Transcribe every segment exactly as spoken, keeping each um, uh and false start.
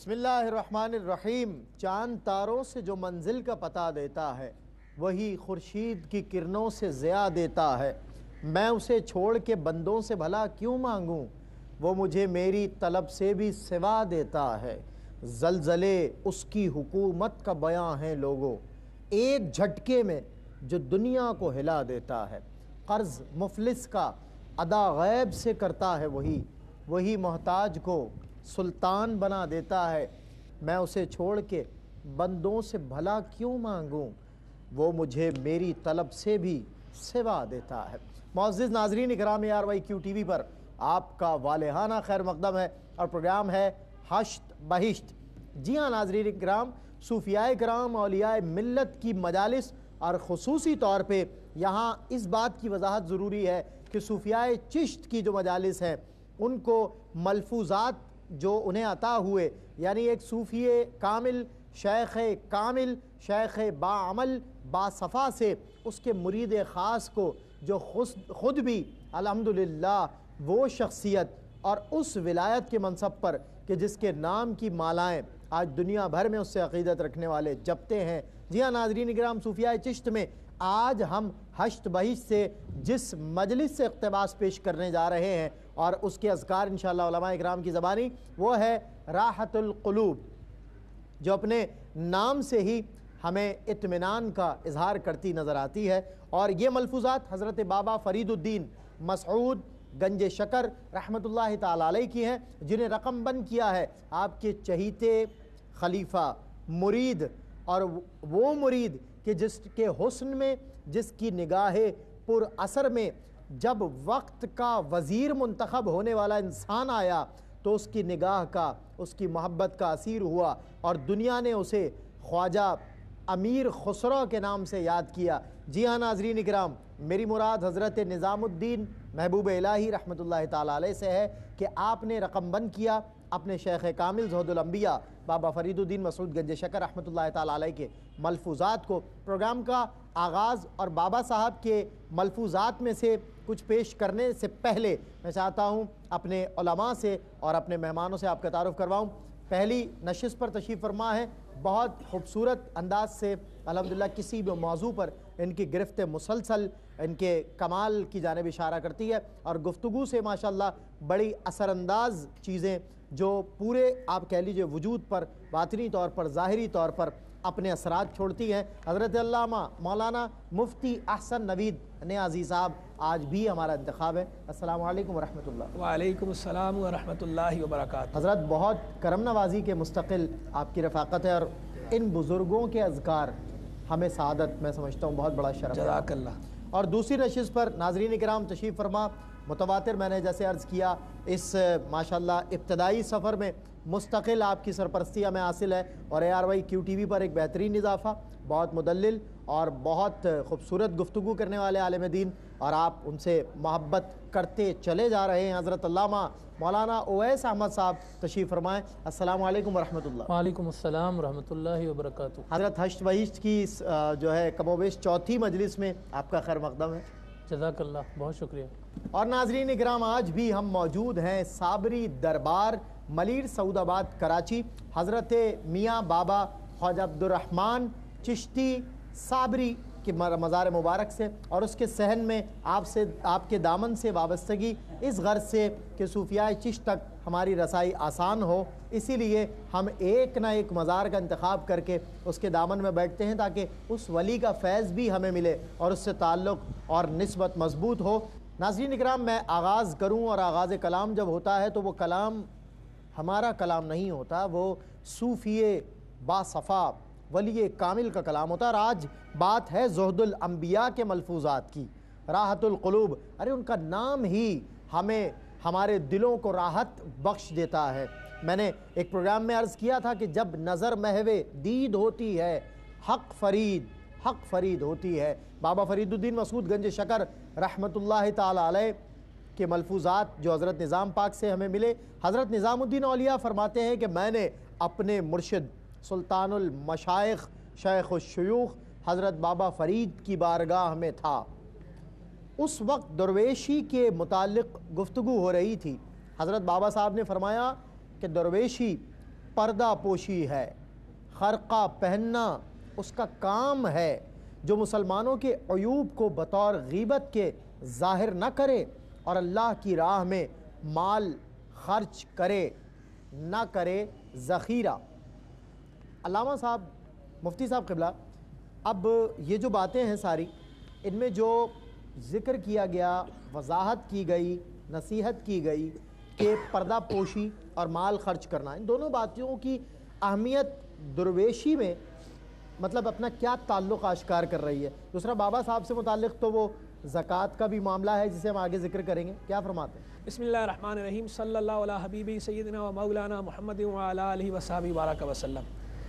بسم اللہ الرحمن الرحیم۔ چاند تاروں سے جو منزل کا پتہ دیتا ہے وہی خورشید کی کرنوں سے ضیاء دیتا ہے۔ میں اسے چھوڑ کے بندوں سے بھلا کیوں مانگوں، وہ مجھے میری طلب سے بھی سوا دیتا ہے۔ زلزلے اس کی حکومت کا بیاں ہے لوگوں، ایک جھٹکے میں جو دنیا کو ہلا دیتا ہے۔ قرض مفلس کا ادا غیب سے کرتا ہے وہی، وہی محتاج کو سلطان بنا دیتا ہے۔ میں اسے چھوڑ کے بندوں سے بھلا کیوں مانگوں، وہ مجھے میری طلب سے بھی سوا دیتا ہے۔ معزز ناظرین اکرام، A R Y Q T V پر آپ کا والہانہ خیر مقدم ہے اور پروگرام ہے ہشت بہشت۔ جی ہاں ناظرین اکرام، صوفیاء کرام اولیاء ملت کی مجالس اور خصوصی طور پہ یہاں اس بات کی وضاحت ضروری ہے کہ صوفیاء چشت کی جو مجالس ہیں ان کو ملفوظات جو انہیں عطا ہوئے، یعنی ایک صوفی کامل، شیخ کامل، شیخ باعمل باصفا سے اس کے مرید خاص کو جو خود بھی الحمدللہ وہ شخصیت اور اس ولایت کے منصب پر کہ جس کے نام کی مالائیں آج دنیا بھر میں اس سے عقیدت رکھنے والے جپتے ہیں۔ جی ہاں ناظرین اکرام، صوفیاء چشت میں آج ہم ہشت بہشت سے جس مجلس سے اقتباس پیش کرنے جا رہے ہیں اور اس کے اذکار انشاءاللہ علماء اکرام کی زبانی، وہ ہے راحت القلوب، جو اپنے نام سے ہی ہمیں اطمینان کا اظہار کرتی نظر آتی ہے۔ اور یہ ملفوظات حضرت بابا فرید الدین مسعود گنج شکر رحمۃ اللہ تعالی علیہ کی ہیں، جنہیں رقم بند کیا ہے آپ کے چہیتے خلیفہ مرید، اور وہ مرید کہ جس کے حسن میں، جس کی نگاہ پر اثر میں جب وقت کا وزیر منتخب ہونے والا انسان آیا تو اس کی نگاہ کا، اس کی محبت کا اسیر ہوا اور دنیا نے اسے خواجہ امیر خسرو کے نام سے یاد کیا۔ جی ہاں ناظرین اکرام، میری مراد حضرت نظام الدین محبوب الہی رحمۃ اللہ تعالی علیہ سے ہے کہ آپ نے رقم بند کیا اپنے شیخ کامل زہد الانبیاء بابا فرید الدین مسعود گنج شکر رحمۃ اللہ تعالی علیہ کے ملفوظات کو۔ پروگرام کا آغاز اور بابا صاحب کے ملفوظات میں سے کچھ پیش کرنے سے پہلے میں چاہتا ہوں اپنے علماء سے اور اپنے مہمانوں سے آپ کا تعارف کرواؤں۔ پہلی نشست پر تشریف فرما ہے، بہت خوبصورت انداز سے الحمدللہ کسی بھی موضوع پر ان کی گرفت مسلسل ان کے کمال کی جانب اشارہ کرتی ہے اور گفتگو سے ماشاءاللہ بڑی اثر انداز چیزیں جو پورے آپ کہہ لیجئے وجود پر باطنی طور پر، ظاہری طور پر اپنے اثرات چھوڑتی ہیں۔ حضرت علامہ مولانا مفتی احسن نوید نیازی صاحب آج بھی ہمارا انتخاب ہے۔ السلام علیکم ورحمۃ اللہ۔ وعلیکم السلام ورحمۃ اللہ وبرکاتہ۔ حضرت بہت کرم نوازی کے مستقل آپ کی رفاقت ہے اور ان بزرگوں کے اذکار ہمیں سعادت میں سمجھتا ہوں بہت بڑا شرف ہے۔ جزاک اللہ۔ اور دوسری نشست پر ناظرین کرام تشریف فرما، متواتر میں نے جیسے عرض کیا اس ماشاءاللہ ابتدائی سفر میں مستقل آپ کی سرپرستی ہمیں حاصل ہے اور A R Y Q T V پر ایک بہترین اضافہ، بہت مدلل اور بہت خوبصورت گفتگو کرنے والے عالم دین، اور آپ ان سے محبت کرتے چلے جا رہے ہیں۔ حضرت علامہ مولانا اویس احمد صاحب تشریف فرمائیں۔ السلام علیکم ورحمۃ اللہ۔ وعلیکم السلام ورحمۃ اللہ وبرکاتہ۔ حضرت ہشت بہشت کی جو ہے کم و بیش چوتھی مجلس میں آپ کا خیر مقدم ہے۔ جزاک اللہ، بہت شکریہ۔ اور ناظرین اکرام، آج بھی ہم موجود ہیں صابری دربار ملیر سعود آباد کراچی، حضرت میاں بابا خواجہ عبد الرحمن چشتی صابری کی مزار مبارک سے، اور اس کے صحن میں آپ سے، آپ کے دامن سے وابستگی اس غرض سے کہ صوفیاء چشت تک ہماری رسائی آسان ہو، اسی لیے ہم ایک نہ ایک مزار کا انتخاب کر کے اس کے دامن میں بیٹھتے ہیں تاکہ اس ولی کا فیض بھی ہمیں ملے اور اس سے تعلق اور نسبت مضبوط ہو۔ ناظرین اکرام، میں آغاز کروں اور آغاز کلام جب ہوتا ہے تو وہ کلام ہمارا کلام نہیں ہوتا، وہ صوفی باصفا ولی کامل کا کلام ہوتا ہے۔ اور آج بات ہے زہد الانبیاء کے ملفوظات کی، راحت القلوب۔ ارے ان کا نام ہی ہمیں ہمارے دلوں کو راحت بخش دیتا ہے۔ میں نے ایک پروگرام میں عرض کیا تھا کہ جب نظر محو دید ہوتی ہے حق فرید حق فرید ہوتی ہے۔ بابا فرید الدین مسعود گنج شکر رحمۃ اللہ تعالی علیہ کے ملفوظات جو حضرت نظام پاک سے ہمیں ملے، حضرت نظام الدین اولیاء فرماتے ہیں کہ میں نے اپنے مرشد سلطان المشائخ شیخ الشیوخ حضرت بابا فرید کی بارگاہ میں تھا، اس وقت درویشی کے متعلق گفتگو ہو رہی تھی۔ حضرت بابا صاحب نے فرمایا کہ درویشی پردہ پوشی ہے، خرقہ پہننا اس کا کام ہے، جو مسلمانوں کے عیوب کو بطور غیبت کے ظاہر نہ کرے اور اللہ کی راہ میں مال خرچ کرے، نہ کرے ذخیرہ۔ علامہ صاحب، مفتی صاحب قبلہ، اب یہ جو باتیں ہیں ساری، ان میں جو ذکر کیا گیا، وضاحت کی گئی، نصیحت کی گئی کہ پردہ پوشی اور مال خرچ کرنا، ان دونوں باتوں کی اہمیت درویشی میں مطلب اپنا کیا تعلق آشکار کر رہی ہے؟ دوسرا بابا صاحب سے متعلق تو وہ زکوٰۃ کا بھی معاملہ ہے جسے ہم آگے ذکر کریں گے، کیا فرماتے ہیں؟ بسم اللہ الرحمن الرحیم، صلی اللہ علیہ حبیبی سیدنا و مولانا محمد وعلی آلہ وصحبہ بارک وسلم۔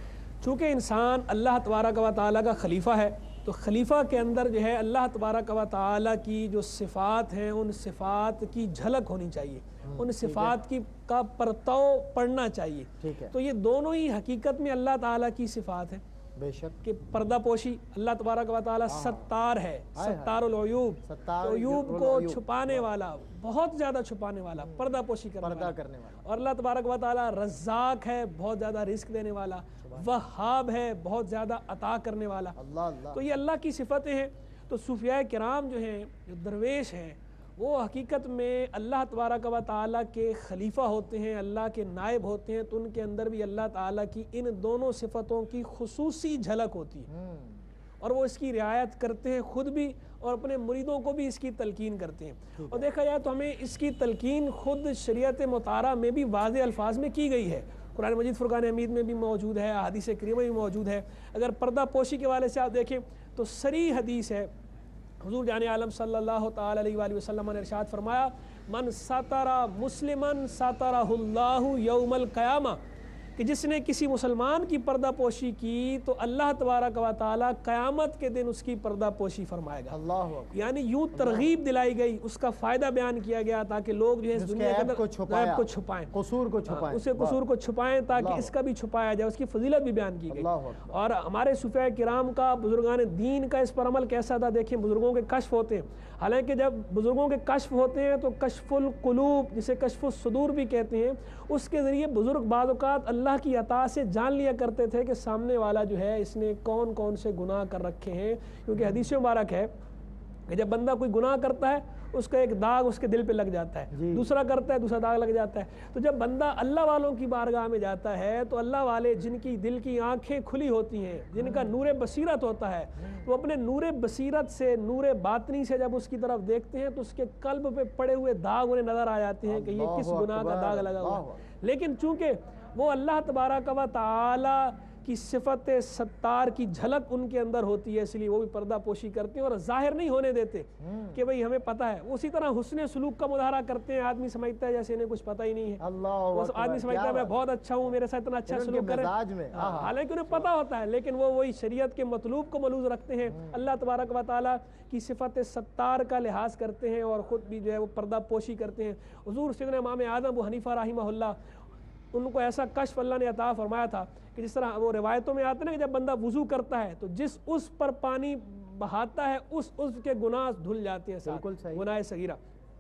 چونکہ انسان اللہ تبارک و تعالیٰ کا خلیفہ ہے، تو خلیفہ کے اندر جو ہے اللہ تبارک و تعالیٰ کی جو صفات ہیں ان صفات کی جھلک ہونی چاہیے، ان صفات کی کا پرتو پڑھنا چاہیے۔ ٹھیک ہے، تو یہ دونوں ہی حقیقت میں اللہ تعالیٰ کی صفات ہیں بے شک کہ پردہ پوشی، اللہ تبارک و تعالیٰ ستار ہے، ستار العیوب، ستار عیوب کو چھپانے والا، بہت زیادہ چھپانے والا، پردہ پوشی کرنے پردہ والا، کرنے والا، اور اللہ تبارک و تعالیٰ رزاق ہے، بہت زیادہ رزق دینے والا، وہاب ہے، بہت زیادہ عطا کرنے والا۔ اللہ اللہ تو یہ اللہ کی صفتیں ہیں۔ تو صوفیاء کرام جو ہیں، جو درویش ہیں، وہ حقیقت میں اللہ تبارک و تعالیٰ کے خلیفہ ہوتے ہیں، اللہ کے نائب ہوتے ہیں، تو ان کے اندر بھی اللہ تعالیٰ کی ان دونوں صفتوں کی خصوصی جھلک ہوتی ہے، اور وہ اس کی رعایت کرتے ہیں خود بھی اور اپنے مریدوں کو بھی اس کی تلقین کرتے ہیں۔ اور دیکھا جائے تو ہمیں اس کی تلقین خود شریعت مطہرہ میں بھی واضح الفاظ میں کی گئی ہے، قرآن مجید فرقان حمید میں بھی موجود ہے، احادیث کریمہ میں بھی موجود ہے۔ اگر پردہ پوشی کے حوالے سے آپ دیکھیں تو صریح حدیث ہے، حضور جان عالم صلی اللہ تعالی علیہ وآلہ وسلم نے ارشاد فرمایا، من ستر مسلمن سترہ اللہ یوم القیامہ، کہ جس نے کسی مسلمان کی پردہ پوشی کی تو اللہ تبارک و تعالیٰ قیامت کے دن اس کی پردہ پوشی فرمائے گا۔ اللہ اکبر۔ یعنی یوں ترغیب دلائی گئی، اس کا فائدہ بیان کیا گیا تاکہ لوگ جو ہے اس دنیا کے اندر عیب کو چھپائیں، قصور کو چھپائیں، اسے قصور کو چھپائیں تاکہ اس کا بھی چھپایا جائے، اس کی فضیلت بھی بیان کی گئی۔ اور ہمارے صوفیاء کرام کا، بزرگان دین کا اس پر عمل کیسا تھا؟ دیکھیں، بزرگوں کے کشف ہوتے ہیں، حالانکہ جب بزرگوں کے کشف ہوتے ہیں تو کشف القلوب، جسے کشف الصدور بھی کہتے ہیں، اس کے ذریعے بزرگ بعض اوقات اللہ کی عطا سے جان لیا کرتے تھے کہ سامنے والا جو ہے اس نے کون کون سے گناہ کر رکھے ہیں، کیونکہ حدیث مبارک ہے کہ جب بندہ کوئی گناہ کرتا ہے اس کا ایک داغ اس کے دل پہ لگ جاتا ہے، دوسرا کرتا ہے دوسرا داغ لگ جاتا ہے۔ تو جب بندہ اللہ والوں کی بارگاہ میں جاتا ہے تو اللہ والے جن کی دل کی آنکھیں کھلی ہوتی ہیں، جن کا نور بصیرت ہوتا ہے، وہ اپنے نور بصیرت سے، نور باطنی سے جب اس کی طرف دیکھتے ہیں تو اس کے قلب پہ پڑے ہوئے داغ انہیں نظر آ جاتے ہیں کہ یہ کس گناہ کا داغ لگا ہوا ہے۔ لیکن چونکہ وہ اللہ تبارک و تعالی کی صفت ستار کی جھلک ان کے اندر ہوتی ہے، اس لیے وہ بھی پردہ پوشی کرتے ہیں اور ظاہر نہیں ہونے دیتے کہ بھئی ہمیں پتہ ہے۔ اسی طرح حسن سلوک کا مظاہرہ کرتے ہیں، آدمی سمجھتا ہے جیسے انہیں کچھ پتہ ہی نہیں ہے، وہ آدمی سمجھتا ہے میں بہت اچھا ہوں، میرے ساتھ اتنا اچھا سلوک کریں، حالانکہ انہیں پتہ ہوتا ہے، لیکن وہ وہی شریعت کے مطلوب کو ملوز رکھتے ہیں، اللہ تبارک و تعالیٰ کی صفت ستار کا لحاظ کرتے ہیں اور خود بھی جو ہے وہ پردہ پوشی کرتے ہیں۔ حضور سیدنا امام اعظم ابو حنیفہ رحمہ اللہ، ان کو ایسا کشف اللہ نے عطا فرمایا تھا کہ جس طرح وہ روایتوں میں آتے ہیں کہ جب بندہ وضو کرتا ہے تو جس اس پر پانی بہاتا ہے اس اس کے گناہ دھل جاتے ہیں، ساتھ گناہ صغیرہ۔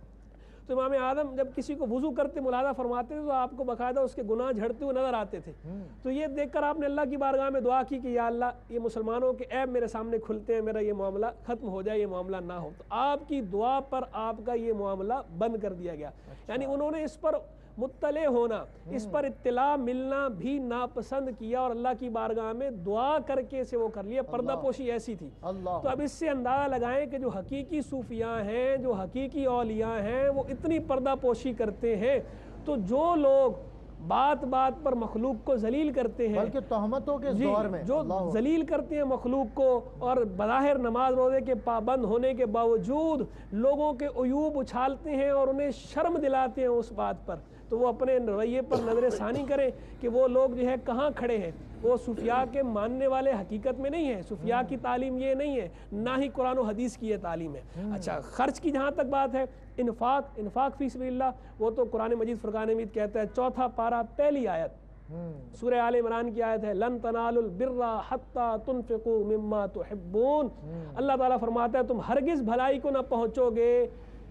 تو امام اعظم جب کسی کو وضو کرتے ملاحظہ فرماتے تھے تو آپ کو باقاعدہ اس کے گناہ جھڑتے ہوئے نظر آتے تھے۔ تو یہ دیکھ کر آپ نے اللہ کی بارگاہ میں دعا کی کہ یا اللہ یہ مسلمانوں کے عیب میرے سامنے کھلتے ہیں، میرا یہ معاملہ ختم ہو جائے، یہ معاملہ نہ ہو۔ تو آپ کی دعا پر آپ کا یہ معاملہ بند کر دیا گیا، یعنی انہوں نے اس پر مطلع ہونا، اس پر اطلاع ملنا بھی ناپسند کیا اور اللہ کی بارگاہ میں دعا کر کے اسے وہ کر لیا۔ پردہ پوشی ایسی تھی۔ تو اب اس سے اندازہ لگائیں کہ جو حقیقی صوفیاء ہیں، جو حقیقی اولیاء ہیں، وہ اتنی پردہ پوشی کرتے ہیں، تو جو لوگ بات بات پر مخلوق کو ذلیل کرتے ہیں، بلکہ تہمتوں کے دور میں جو ذلیل کرتے ہیں مخلوق کو اور بظاہر نماز روزے کے پابند ہونے کے باوجود لوگوں کے عیوب اچھالتے ہیں اور انہیں شرم دلاتے ہیں اس بات پر، تو وہ اپنے رویے پر نظر ثانی کریں کہ وہ لوگ جو ہے کہاں کھڑے ہیں۔ وہ صوفیاء کے ماننے والے حقیقت میں نہیں ہیں، صوفیاء کی تعلیم یہ نہیں ہے، نہ ہی قرآن و حدیث کی یہ تعلیم ہے۔ اچھا، خرچ کی جہاں تک بات ہے، انفاق انفاق فی سبیل اللہ، وہ تو قرآن مجید فرقان حمید کہتا ہے، چوتھا پارہ پہلی آیت سورہ آل عمران کی آیت ہے، لن تنالوا البر حتی تنفقوا مما تحبون۔ اللہ تعالیٰ فرماتا ہے تم ہرگز بھلائی کو نہ پہنچو گے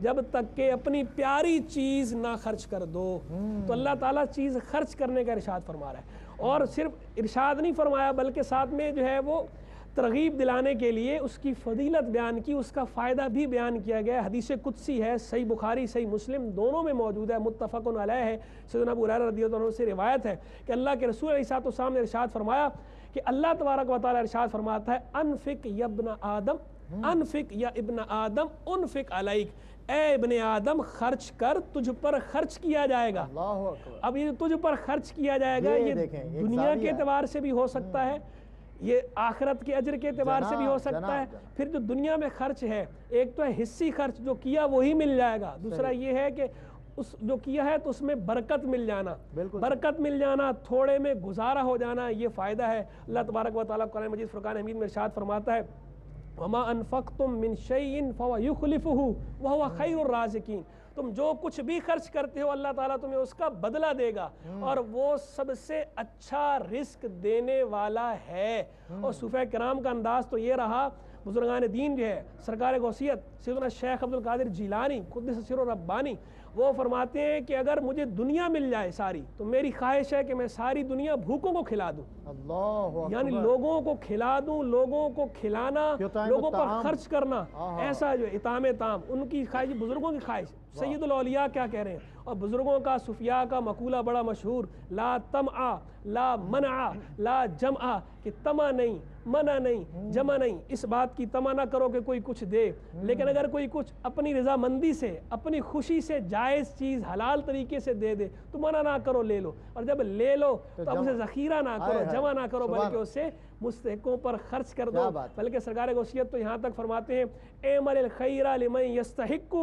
جب تک کہ اپنی پیاری چیز نہ خرچ کر دو۔ تو اللہ تعالیٰ چیز خرچ کرنے کا ارشاد فرما رہا ہے، اور صرف ارشاد نہیں فرمایا بلکہ ساتھ میں جو ہے وہ ترغیب دلانے کے لیے اس کی فضیلت بیان کی، اس کا فائدہ بھی بیان کیا گیا ہے۔ حدیث قدسی ہے، صحیح بخاری صحیح مسلم دونوں میں موجود ہے، متفق علیہ ہے، سیدنا ابو ہریرہ رضی اللہ عنہ سے روایت ہے کہ اللہ کے رسول علیہ الصلوۃ والسلام نے ارشاد فرمایا کہ اللہ تبارک و تعالیٰ ارشاد فرماتا ہے انفق یا ابن آدم، انفق یا ابن آدم انفق علیک، اے ابن آدم خرچ کر، تجھ پر خرچ کیا جائے گا۔ اب یہ تجھ پر خرچ کیا جائے گا، یہ دنیا کے اعتبار سے بھی ہو سکتا ہے، یہ آخرت کے اجر کے اعتبار سے بھی ہو سکتا ہے۔ پھر جو دنیا میں خرچ ہے، ایک تو ہے حصی خرچ، جو کیا وہی مل جائے گا، دوسرا یہ ہے کہ اس جو کیا ہے تو اس میں برکت مل جانا، برکت مل جانا، تھوڑے میں گزارا ہو جانا، یہ فائدہ ہے۔ اللہ تبارک و تعالیٰ قرآن مجید فرقان حمید میں ارشاد فرماتا ہے وَمَا أَنفَقْتُم مِّن شَيْءٍ فَهُوَ يُخْلِفُهُ وَهُوَ خَيْرُ الرَّازِقِينَ، تم جو کچھ بھی خرچ کرتے ہو اللہ تعالیٰ تمہیں اس کا بدلہ دے گا، اور وہ سب سے اچھا رزق دینے والا ہے۔ اور صوفیہ کرام کا انداز تو یہ رہا، بزرگان دین جو ہے، سرکار غوثیت سیدنا شیخ عبد القادر جیلانی قدس سرہ ربانی، وہ فرماتے ہیں کہ اگر مجھے دنیا مل جائے ساری تو میری خواہش ہے کہ میں ساری دنیا بھوکوں کو کھلا دوں، اللہ یعنی لوگوں کو کھلا دوں، لوگوں کو کھلانا، لوگوں پر خرچ کرنا، ایسا جو اطعام طعام، ان کی خواہش، بزرگوں کی خواہش۔ سید الاولیاء کیا کہہ رہے ہیں، اور بزرگوں کا صوفیاء کا مقولہ بڑا مشہور، لا طمع لا منع لا جمع، کہ طمع نہیں، منع نہیں، جمع نہیں، اس بات کی طمع نہ کرو کہ کوئی کچھ دے، لیکن اگر کوئی کچھ اپنی رضامندی سے، اپنی خوشی سے جائز چیز حلال طریقے سے دے دے تو منع نہ کرو، لے لو، اور جب لے لو تو اب اسے ذخیرہ نہ کرو، جمع نہ کرو، بلکہ اسے مستحقوں پر خرچ کر دو۔ بلکہ سرکار غوثیت تو یہاں تک فرماتے ہیں اعمل الخیر لمن یستحق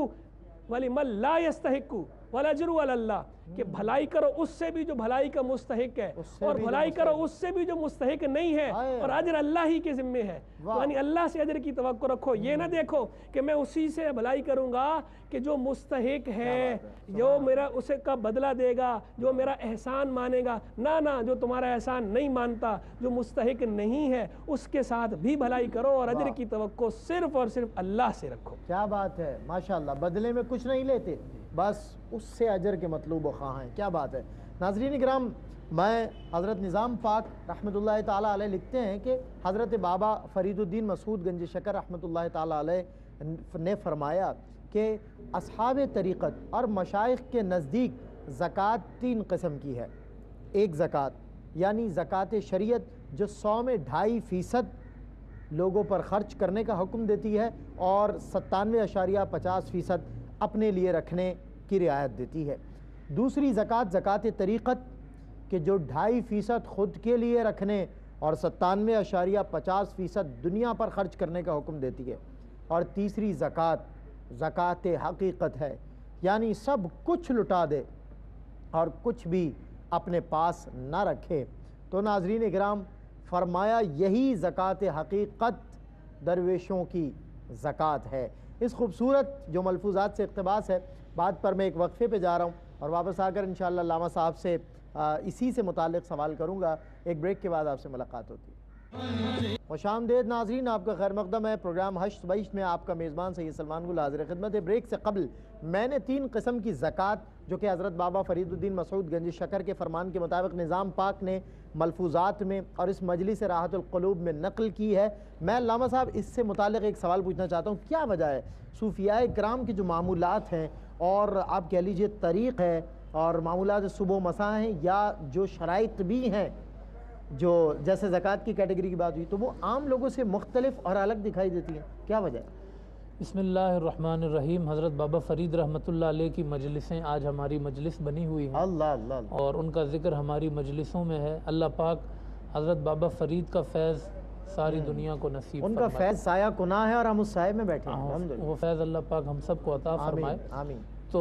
ولمن لا یستحق والاجر علی اللہ، کہ بھلائی کرو اس سے بھی جو بھلائی کا مستحق ہے، اور بھلائی کرو اس سے بھی جو مستحق نہیں ہے، اور اجر اللہ ہی کے ذمے ہے۔ یعنی اللہ سے اجر کی توقع رکھو، یہ نہ دیکھو کہ میں اسی سے بھلائی کروں گا کہ جو مستحق ہے، جو میرا اسے کا بدلہ دے گا، جو میرا احسان مانے گا، نہ نہ جو تمہارا احسان نہیں مانتا، جو مستحق نہیں ہے، اس کے ساتھ بھی بھلائی کرو، اور اجر کی توقع صرف اور صرف اللہ سے رکھو۔ کیا بات ہے، ماشاءاللہ، بدلے میں کچھ نہیں لیتے، بس اس سے اجر کے مطلوب و خواہ ہیں۔ کیا بات ہے۔ ناظرین اکرام، میں حضرت نظام پاک رحمۃ اللہ تعالیٰ علیہ لکھتے ہیں کہ حضرت بابا فرید الدین مسعود گنج شکر رحمۃ اللہ تعالیٰ علیہ نے فرمایا کہ اصحاب طریقت اور مشائخ کے نزدیک زکوٰۃ تین قسم کی ہے۔ ایک زکوٰۃ یعنی زکوٰۃ شریعت جو سو میں ڈھائی فیصد لوگوں پر خرچ کرنے کا حکم دیتی ہے، اور ستانوے اشاریہ پچاس فیصد اپنے لیے رکھنے کی رعایت دیتی ہے۔ دوسری زکوٰۃ زکوٰۃ طریقت کہ جو ڈھائی فیصد خود کے لیے رکھنے اور ستانوے اشاریہ پچاس فیصد دنیا پر خرچ کرنے کا حکم دیتی ہے۔ اور تیسری زکوٰۃ زکوٰۃ حقیقت ہے، یعنی سب کچھ لٹا دے اور کچھ بھی اپنے پاس نہ رکھے۔ تو ناظرین اکرام، فرمایا یہی زکوٰۃ حقیقت درویشوں کی زکوٰۃ ہے۔ اس خوبصورت جو ملفوظات سے اقتباس ہے، بات پر میں ایک وقفے پہ جا رہا ہوں، اور واپس آ کر انشاءاللہ علامہ صاحب سے اسی سے متعلق سوال کروں گا۔ ایک بریک کے بعد آپ سے ملاقات ہوتی ہے۔ خوش آمدید ناظرین، آپ کا خیر مقدم ہے پروگرام ہشت بہشت میں، آپ کا میزبان سید سلمان گل حاضر خدمت ہے۔ بریک سے قبل میں نے تین قسم کی زکوٰۃ جو کہ حضرت بابا فرید الدین مسعود گنج شکر کے فرمان کے مطابق نظام پاک نے ملفوظات میں اور اس مجلس راحت القلوب میں نقل کی ہے، میں علامہ صاحب اس سے متعلق ایک سوال پوچھنا چاہتا ہوں۔ کیا وجہ ہے صوفیاء کرام کے جو معمولات ہیں، اور آپ کہہ لیجئے طریق ہے، اور معمولات صبح و مساء ہیں، یا جو شرائط بھی ہیں، جو جیسے زکوٰۃ کی کیٹیگری کی بات ہوئی، تو وہ عام لوگوں سے مختلف اور الگ دکھائی دیتی ہیں، کیا وجہ ہے؟ بسم اللہ الرحمن الرحیم۔ حضرت بابا فرید رحمۃ اللہ علیہ کی مجلسیں آج ہماری مجلس بنی ہوئی ہیں، اللہ اللہ، اور ان کا ذکر ہماری مجلسوں میں ہے۔ اللہ پاک حضرت بابا فرید کا فیض ساری دنیا کو نصیب ان کا فیض سایہ کناں ہے، اور ہم اس سائے میں بیٹھے ہیں، الحمدللہ، وہ فیض اللہ پاک ہم سب کو عطا فرمائے۔ آمین۔ تو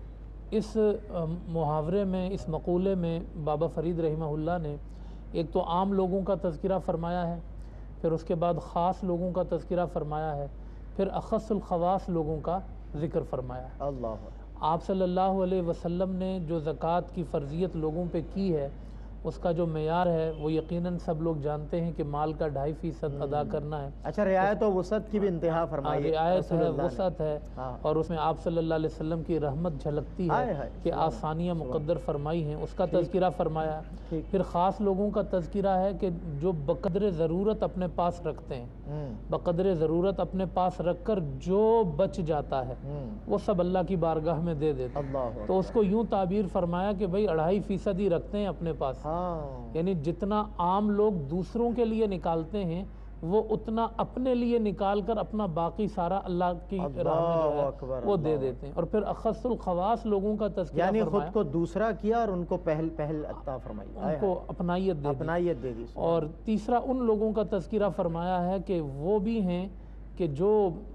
اس محاورے میں، اس مقولے میں بابا فرید رحمہ اللہ نے ایک تو عام لوگوں کا تذکرہ فرمایا ہے، پھر اس کے بعد خاص لوگوں کا تذکرہ فرمایا ہے، پھر اخص الخواص لوگوں کا ذکر فرمایا ہے۔ اللہ، آپ صلی اللہ علیہ وسلم نے جو زکوٰۃ کی فرضیت لوگوں پہ کی ہے، اس کا جو معیار ہے وہ یقیناً سب لوگ جانتے ہیں کہ مال کا ڈھائی فیصد ادا کرنا ہے۔ اچھا، رعایت و وسعت کی بھی انتہا فرمائی ہے، رعایت ہے، وسعت ہے، اور اس میں آپ صلی اللہ علیہ وسلم کی رحمت جھلکتی ہے کہ آسانیاں مقدر فرمائی ہیں، اس کا تذکرہ فرمایا ہے۔ پھر خاص لوگوں کا تذکرہ ہے کہ جو بقدر ضرورت اپنے پاس رکھتے ہیں، بقدر ضرورت اپنے پاس رکھ کر جو بچ جاتا ہے وہ سب اللہ کی بارگاہ میں دے دیتے ہیں۔ تو اس کو یوں تعبیر فرمایا کہ بھئی اڑھائی فیصد ہی رکھتے ہیں اپنے پاس، یعنی جتنا عام لوگ دوسروں کے لیے نکالتے ہیں وہ اتنا اپنے لیے نکال کر اپنا باقی سارا اللہ کی راہ میں جو ہے وہ دے دیتے ہیں۔ اور پھر اخص الخواص لوگوں کا تذکرہ یعنی فرمایا، خود کو دوسرا کیا اور ان کو پہل پہل عطا فرمائی، ان کو اپنائیت دے دی، اپنائیت دے دی۔ اور تیسرا ان لوگوں کا تذکرہ فرمایا ہے کہ وہ بھی ہیں کہ جو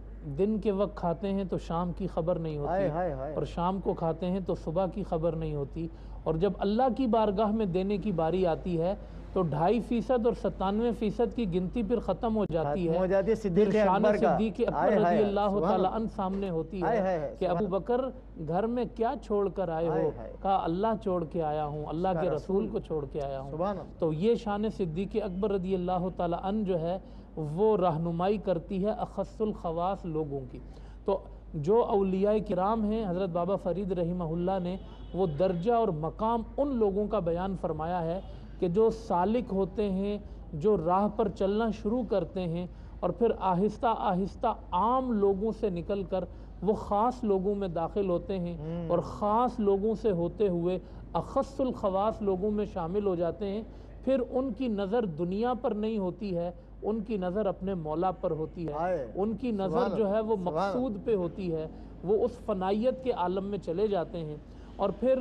دن کے وقت کھاتے ہیں تو شام کی خبر نہیں ہوتی، اور شام کو کھاتے ہیں تو صبح کی خبر نہیں ہوتی، اور جب اللہ کی بارگاہ میں دینے کی باری آتی ہے تو ڈھائی فیصد اور ستانوے فیصد کی گنتی پھر ختم ہو جاتی ہے۔ پھر شان صدیق اکبر رضی اللہ تعالیٰ عنہ سامنے ہوتی ہے کہ ابو بکر گھر میں کیا چھوڑ کر آئے ہو؟ کہا اللہ چھوڑ کے آیا ہوں، اللہ کے رسول کو چھوڑ کے آیا ہوں۔ تو یہ شان صدیق اکبر رضی اللہ تعالیٰ عنہ جو ہے وہ رہنمائی کرتی ہے اخص الخواص لوگوں کی۔ تو جو اولیاء کرام ہیں، حضرت بابا فرید رحمہ اللہ نے وہ درجہ اور مقام ان لوگوں کا بیان فرمایا ہے کہ جو سالک ہوتے ہیں، جو راہ پر چلنا شروع کرتے ہیں اور پھر آہستہ آہستہ عام لوگوں سے نکل کر وہ خاص لوگوں میں داخل ہوتے ہیں، اور خاص لوگوں سے ہوتے ہوئے اخص الخواص لوگوں میں شامل ہو جاتے ہیں۔ پھر ان کی نظر دنیا پر نہیں ہوتی ہے، ان کی نظر اپنے مولا پر ہوتی ہے، ان کی نظر جو ہے وہ مقصود پہ ہوتی ہے، وہ اس فنائیت کے عالم میں چلے جاتے ہیں۔ اور پھر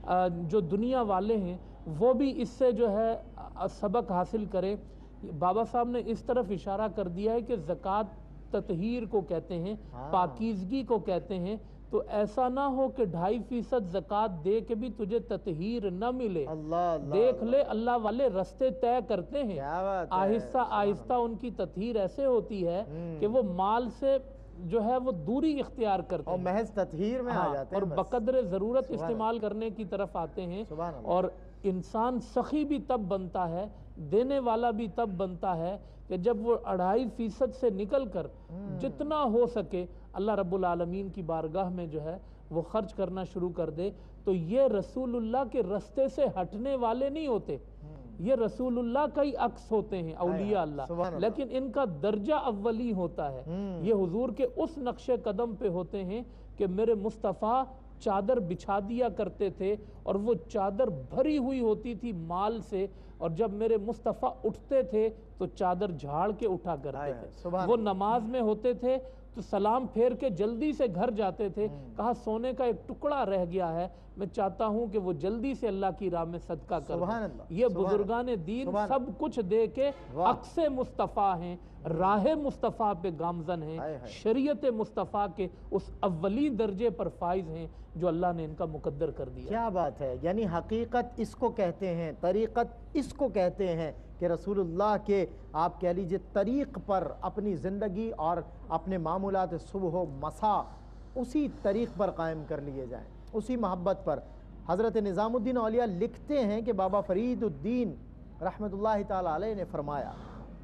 جو دنیا والے ہیں وہ بھی اس سے جو ہے سبق حاصل کریں۔ بابا صاحب نے اس طرف اشارہ کر دیا ہے کہ زکوٰۃ تطہیر کو کہتے ہیں، پاکیزگی کو کہتے ہیں، تو ایسا نہ ہو کہ ڈھائی فیصد زکوٰۃ دے کے بھی تجھے تطہیر نہ ملے۔ دیکھ لے اللہ والے رستے طے کرتے ہیں، آہستہ آہستہ ان کی تطہیر ایسے ہوتی ہے کہ وہ مال سے جو ہے وہ دوری اختیار کرتے ہیں، اور محض تطہیر میں آ جاتے ہیں، اور بقدر ضرورت استعمال کرنے کی طرف آتے ہیں۔ اور انسان سخی بھی تب بنتا ہے، دینے والا بھی تب بنتا ہے کہ جب وہ اڑھائی فیصد سے نکل کر جتنا ہو سکے اللہ رب العالمین کی بارگاہ میں جو ہے وہ خرچ کرنا شروع کر دے۔ تو یہ رسول اللہ کے رستے سے ہٹنے والے نہیں ہوتے، یہ رسول اللہ کا ہی عکس ہوتے ہیں اولیاء اللہ، لیکن ان کا درجہ اولی ہوتا ہے، یہ حضور کے اس نقش قدم پہ ہوتے ہیں کہ میرے مصطفیٰ چادر بچھا دیا کرتے تھے اور وہ چادر بھری ہوئی ہوتی تھی مال سے، اور جب میرے مصطفیٰ اٹھتے تھے تو چادر جھاڑ کے اٹھا کرتے تھے۔ وہ نماز میں ہوتے تھے تو سلام پھیر کے جلدی سے گھر جاتے تھے، کہا سونے کا ایک ٹکڑا رہ گیا ہے، میں چاہتا ہوں کہ وہ جلدی سے اللہ کی راہ میں صدقہ کر دیں۔ یہ بزرگان دین سب کچھ دے کے عکس مصطفیٰ ہیں، راہ مصطفیٰ پہ گامزن ہیں، شریعت مصطفیٰ کے اس اولی درجے پر فائز ہیں جو اللہ نے ان کا مقدر کر دیا۔ کیا بات ہے، یعنی حقیقت اس کو کہتے ہیں، طریقت اس کو کہتے ہیں کہ رسول اللہ کے آپ کہہ لیجئے طریق پر اپنی زندگی اور اپنے معمولات صبح و مساء اسی طریق پر قائم کر لیے جائیں، اسی محبت پر۔ حضرت نظام الدین اولیاء لکھتے ہیں کہ بابا فرید الدین رحمت اللہ تعالیٰ علیہ نے فرمایا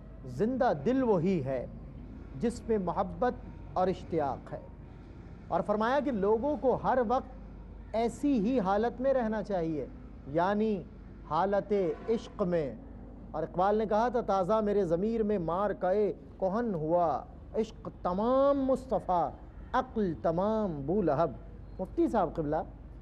زندہ دل وہی ہے جس میں محبت اور اشتیاق ہے، اور فرمایا کہ لوگوں کو ہر وقت ایسی ہی حالت میں رہنا چاہیے، یعنی حالت عشق میں۔ اور اقبال نے کہا تھا تازہ میرے ضمیر میں مار کئے کہن ہوا، عشق تمام مصطفیٰ عقل تمام بو لہب۔ مفتی صاحب قبلہ،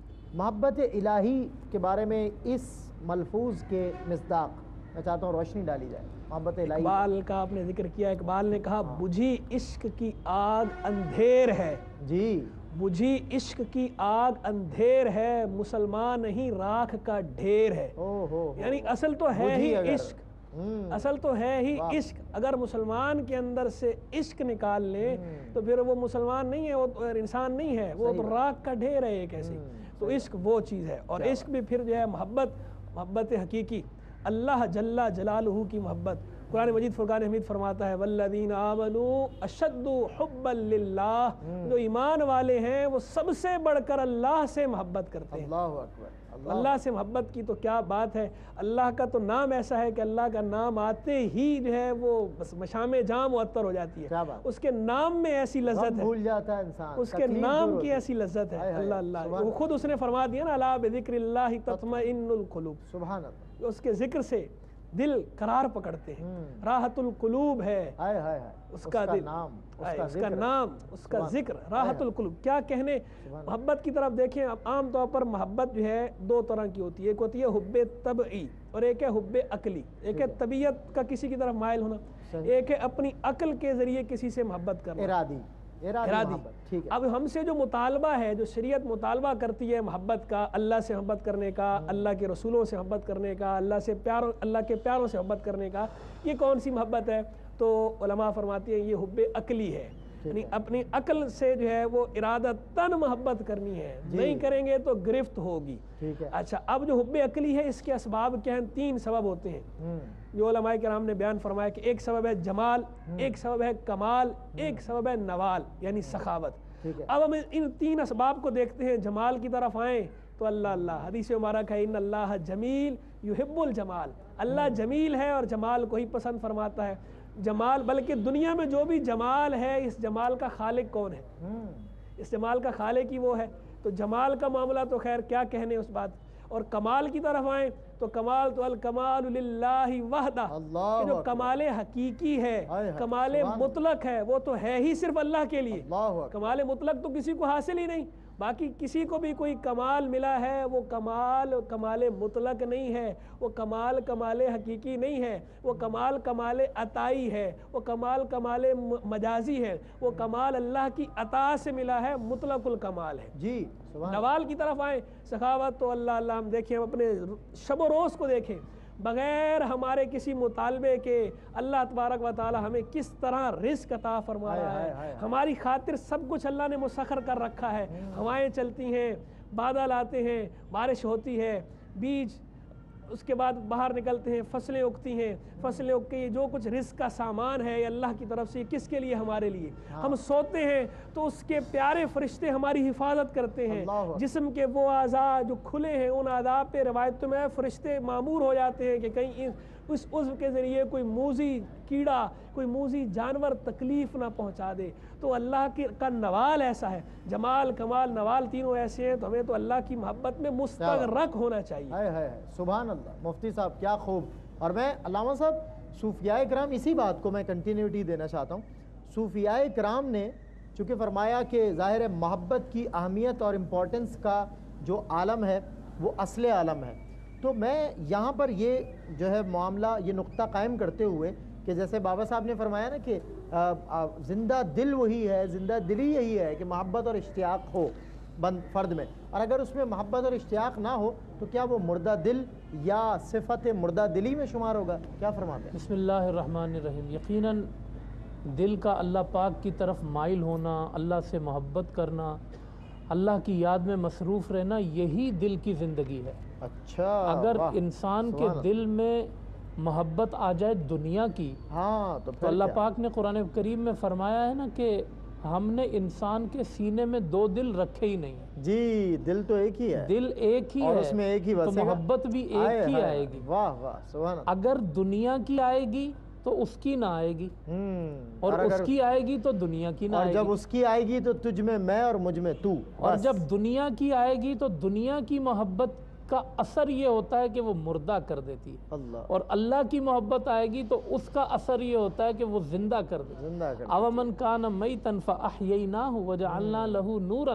محبت الہی کے بارے میں اس ملفوظ کے مصداق میں چاہتا ہوں روشنی ڈالی جائے۔ محبت الہی، اقبال کا آپ نے ذکر کیا، اقبال نے کہا بجھی عشق کی آگ اندھیر ہے، جی بجھی عشق کی آگ اندھیر ہے، مسلمان نہیں راکھ کا ڈھیر ہے۔ یعنی اصل تو ہے ہی عشق، اصل تو ہے ہی عشق۔ اگر مسلمان کے اندر سے عشق نکال لے تو پھر وہ مسلمان نہیں ہے، وہ انسان نہیں ہے، وہ تو راکھ کا ڈھیر ہے ایک ایسی۔ تو عشق وہ چیز ہے، اور عشق بھی پھر جو ہے محبت، محبت حقیقی اللہ جل جلالہ کی محبت، قرآن مجید فرقان حمید فرماتا ہے والذین آمنوا اشد حبا للہ، جو ایمان والے ہیں وہ سب سے بڑھ کر اللہ سے محبت کرتے ہیں۔ اللہ اکبر، اللہ سے محبت کی تو کیا بات ہے، اللہ کا تو نام ایسا ہے کہ اللہ کا نام آتے ہی جو ہے وہ بس مشام جام معطر ہو جاتی ہے، اس کے نام میں ایسی لذت ہے، بھول جاتا ہے انسان، اس کے نام کی ایسی لذت ہے۔ اللہ اللہ وہ خود اس نے فرما دیا نا الا بذکر اللہ تطمئن القلوب، سبحان اللہ، اس کے ذکر سے دل قرار پکڑتے ہیں، راحت القلوب ہے اس کا دل، اس کا نام، اس کا ذکر، راحت القلوب۔ کیا کہنے محبت کی طرف دیکھیں، عام طور پر محبت جو ہے دو طرح کی ہوتی ہے، ایک ہوتی ہے حب طبعی اور ایک ہے حب عقلی، ایک ہے طبیعت کا کسی کی طرف مائل ہونا، ایک ہے اپنی عقل کے ذریعے کسی سے محبت کرنا، ارادی ارادی۔ اب ہم سے جو مطالبہ ہے، جو شریعت مطالبہ کرتی ہے محبت کا، اللہ سے محبت کرنے کا، اللہ کے رسولوں سے محبت کرنے کا، اللہ سے پیاروں اللہ کے پیاروں سے محبت کرنے کا، یہ کون سی محبت ہے؟ تو علماء فرماتی ہیں یہ حب عقلی ہے، یعنی اپنی عقل سے جو ہے وہ ارادتاً محبت کرنی ہے، نہیں کریں گے تو گرفت ہوگی۔ اچھا، اب جو حب عقلی ہے اس کے اسباب کیا ہیں؟ تین سبب ہوتے ہیں جو علماء کرام نے بیان فرمایا کہ ایک سبب ہے جمال، ایک سبب ہے کمال، ایک سبب ہے نوال یعنی سخاوت۔ اب ہم ان تین اسباب کو دیکھتے ہیں، جمال کی طرف آئیں تو اللہ اللہ، حدیث مبارک ہے ان اللہ جمیل یحب الجمال، اللہ جمیل ہے اور جمال کو ہی پسند فرماتا ہے۔ جمال، بلکہ دنیا میں جو بھی جمال ہے اس جمال کا خالق کون ہے؟ اس جمال کا خالق ہی وہ ہے، تو جمال کا معاملہ تو خیر کیا کہنے اس بات۔ اور کمال کی طرف آئیں تو کمال تو الکمال للہ وحدہ، کہ جو کمال حقیقی ہے، کمال مطلق ہے، وہ تو ہے ہی صرف اللہ کے لیے، کمال مطلق تو کسی کو حاصل ہی نہیں، باقی کسی کو بھی کوئی کمال ملا ہے وہ کمال کمال مطلق نہیں ہے، وہ کمال کمال حقیقی نہیں ہے، وہ کمال کمال عطائی ہے، وہ کمال کمال مجازی ہے، وہ کمال اللہ کی عطا سے ملا ہے، مطلق الکمال ہے۔ جی نوال کی طرف آئیں، سخاوت تو اللہ اللہ، ہم دیکھیں، ہم اپنے شب و روز کو دیکھیں، بغیر ہمارے کسی مطالبے کے اللہ تبارک و تعالی ہمیں کس طرح رزق عطا فرما رہا ہے، ہماری خاطر سب کچھ اللہ نے مسخر کر رکھا ہے، ہوائیں چلتی ہیں، بادل آتے ہیں، بارش ہوتی ہے، بیج اس کے بعد باہر نکلتے ہیں، فصلیں اگتی ہیں، فصلیں اگ کے یہ جو کچھ رزق کا سامان ہے یہ اللہ کی طرف سے، کس کے لیے؟ ہمارے لیے۔ ہم سوتے ہیں تو اس کے پیارے فرشتے ہماری حفاظت کرتے ہیں، جسم کے وہ اعضاء جو کھلے ہیں ان اعضاء پہ روایتوں میں فرشتے مامور ہو جاتے ہیں کہ کہیں اس عضو کے ذریعے کوئی موذی کیڑا، کوئی موذی جانور تکلیف نہ پہنچا دے۔ تو اللہ کی کا نوال ایسا ہے، جمال کمال نوال تینوں ایسے ہیں، تو ہمیں تو اللہ کی محبت میں مستغرق ہونا چاہیے۔ سبحان اللہ، مفتی صاحب کیا خوب۔ اور میں علامہ صاحب صوفیاء کرام، اسی بات کو میں کنٹینیوٹی دینا چاہتا ہوں، صوفیاء کرام نے چونکہ فرمایا کہ ظاہر ہے محبت کی اہمیت اور امپورٹنس کا جو عالم ہے وہ اصل عالم ہے، تو میں یہاں پر یہ جو ہے معاملہ، یہ نقطہ قائم کرتے ہوئے کہ جیسے بابا صاحب نے فرمایا نا کہ زندہ دل وہی ہے، زندہ دلی یہی ہے کہ محبت اور اشتیاق ہو بند فرد میں، اور اگر اس میں محبت اور اشتیاق نہ ہو تو کیا وہ مردہ دل یا صفت مردہ دلی میں شمار ہوگا؟ کیا فرماتے ہیں؟ بسم اللہ الرحمن الرحیم۔ یقیناً دل کا اللہ پاک کی طرف مائل ہونا، اللہ سے محبت کرنا، اللہ کی یاد میں مصروف رہنا، یہی دل کی زندگی ہے۔ اچھا، اگر انسان کے دل میں محبت آ جائے دنیا کی، ہاں تو تو اللہ پاک نے قرآن کریم میں فرمایا ہے نا کہ ہم نے انسان کے سینے میں دو دل رکھے ہی نہیں۔ جی، دل تو ایک ہی ہے، دل ایک ہی ہے، اور اس میں ایک ہی تو محبت بھی ایک ہی آئے گی۔ واہ واہ، سبحان اللہ۔ اگر دنیا کی آئے گی تو اس کی نہ آئے گی، اور اس کی آئے گی تو دنیا کی نہ آئے گی، اور جب اس کی آئے گی تو تجھ میں میں اور مجھ میں تو، اور جب دنیا کی آئے گی تو دنیا کی محبت کا اثر یہ ہوتا ہے کہ وہ مردہ کر دیتی ہے، اللہ، اور اللہ کی محبت آئے گی تو اس کا اثر یہ ہوتا ہے کہ وہ زندہ کر دیتی ہے۔ اومن کان میتا فاحییناہ وجعلنا لہ نورا،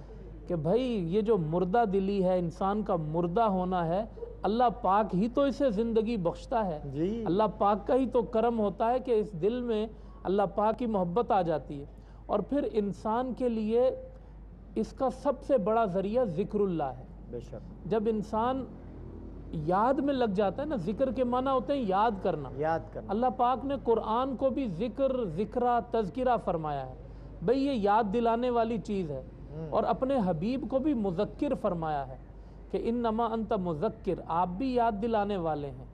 کہ بھائی یہ جو مردہ دلی ہے، انسان کا مردہ ہونا ہے، اللہ پاک ہی تو اسے زندگی بخشتا ہے، اللہ پاک کا ہی تو کرم ہوتا ہے کہ اس دل میں اللہ پاک کی محبت آ جاتی ہے۔ اور پھر انسان کے لیے اس کا سب سے بڑا ذریعہ ذکر اللہ ہے۔ بے شک، جب انسان یاد میں لگ جاتا ہے نا، ذکر کے معنی ہوتے ہیں یاد کرنا، یاد کرنا۔ اللہ پاک نے قرآن کو بھی ذکر، ذکرہ، تذکرہ فرمایا ہے، بھئی یہ یاد دلانے والی چیز ہے، اور اپنے حبیب کو بھی مذکر فرمایا ہے کہ انما انت مذکر، آپ بھی یاد دلانے والے ہیں۔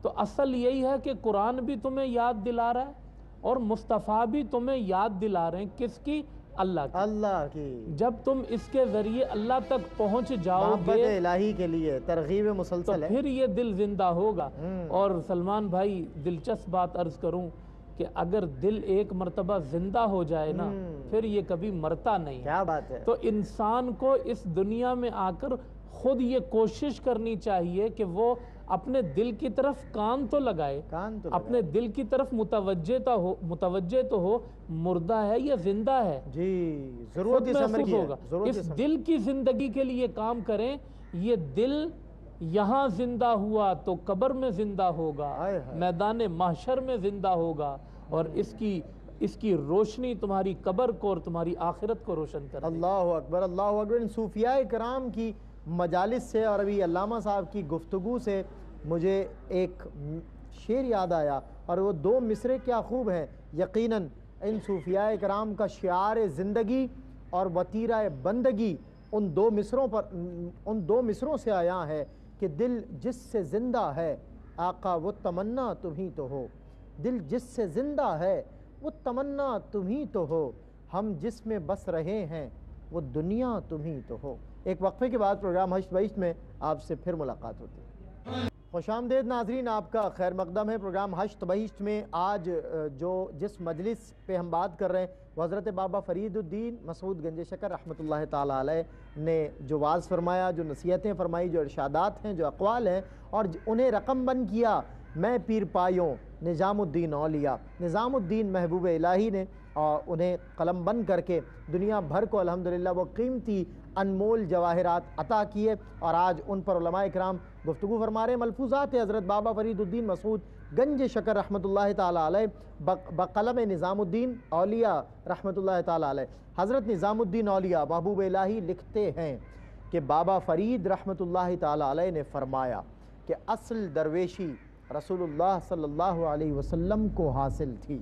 تو اصل یہی ہے کہ قرآن بھی تمہیں یاد دلا رہا ہے اور مصطفیٰ بھی تمہیں یاد دلا رہے ہیں، کس کی؟ اللہ کی اللہ کی۔ جب تم اس کے ذریعے اللہ تک پہنچ جاؤ محبت گے الہی کے لیے ترغیب تو مسلسل ہے۔ پھر یہ دل زندہ ہوگا۔ اور سلمان بھائی دلچسپ بات عرض کروں کہ اگر دل ایک مرتبہ زندہ ہو جائے نا پھر یہ کبھی مرتا نہیں۔ کیا بات ہے۔ تو انسان کو اس دنیا میں آ کر خود یہ کوشش کرنی چاہیے کہ وہ اپنے دل کی طرف کان تو لگائے، کان تو اپنے دل کی طرف متوجہ تو ہو متوجہ تو ہو مردہ ہے یا زندہ ہے، جی ضرورت اس امر کی ہے، ہوگا۔ ضرورت اس اس امر۔ دل کی زندگی کے لیے کام کریں۔ یہ دل یہاں زندہ ہوا تو قبر میں زندہ ہوگا، ہائے ہائے۔ میدان محشر میں زندہ ہوگا، اور اس کی اس کی روشنی تمہاری قبر کو اور تمہاری آخرت کو روشن کر دے گی۔ اللہ اکبر، اللہ اکبر۔ ان صوفیاء کرام کی مجالس سے اور ابھی علامہ صاحب کی گفتگو سے مجھے ایک شعر یاد آیا، اور وہ دو مصرے کیا خوب ہیں۔ یقیناً ان صوفیاء کرام کا شعار زندگی اور وتیرہ بندگی ان دو مصروں پر ان دو مصروں سے آیا ہے کہ دل جس سے زندہ ہے آقا وہ تمنا تمہیں تو ہو، دل جس سے زندہ ہے وہ تمنا تمہیں تو ہو، ہم جس میں بس رہے ہیں وہ دنیا تمہیں تو ہو۔ ایک وقفے کے بعد پروگرام ہشت بہشت میں آپ سے پھر ملاقات ہوتی ہے۔ خوش آمدید ناظرین، آپ کا خیر مقدم ہے پروگرام ہشت بہشت میں۔ آج جو جس مجلس پہ ہم بات کر رہے ہیں وہ حضرت بابا فرید الدین مسعود گنج شکر رحمۃ اللہ تعالیٰ علیہ نے جو واعظ فرمایا، جو نصیحتیں فرمائی، جو ارشادات ہیں، جو اقوال ہیں، اور انہیں رقم بند کیا میں پیر پایوں نظام الدین اولیاء، نظام الدین محبوب الہی نے، اور انہیں قلم بند کر کے دنیا بھر کو الحمدللہ وہ قیمتی انمول جواہرات عطا کیے، اور آج ان پر علماء اکرام گفتگو فرما رہے ہیں۔ ملفوظات حضرت بابا فرید الدین مسعود گنج شکر رحمۃ اللہ تعالیٰ علیہ بقلم نظام الدین اولیاء رحمۃ اللہ تعالیٰ علیہ۔ حضرت نظام الدین اولیاء محبوب الہی لکھتے ہیں کہ بابا فرید رحمۃ اللہ تعالیٰ علیہ نے فرمایا کہ اصل درویشی رسول اللہ صلی اللہ علیہ وسلم کو حاصل تھی،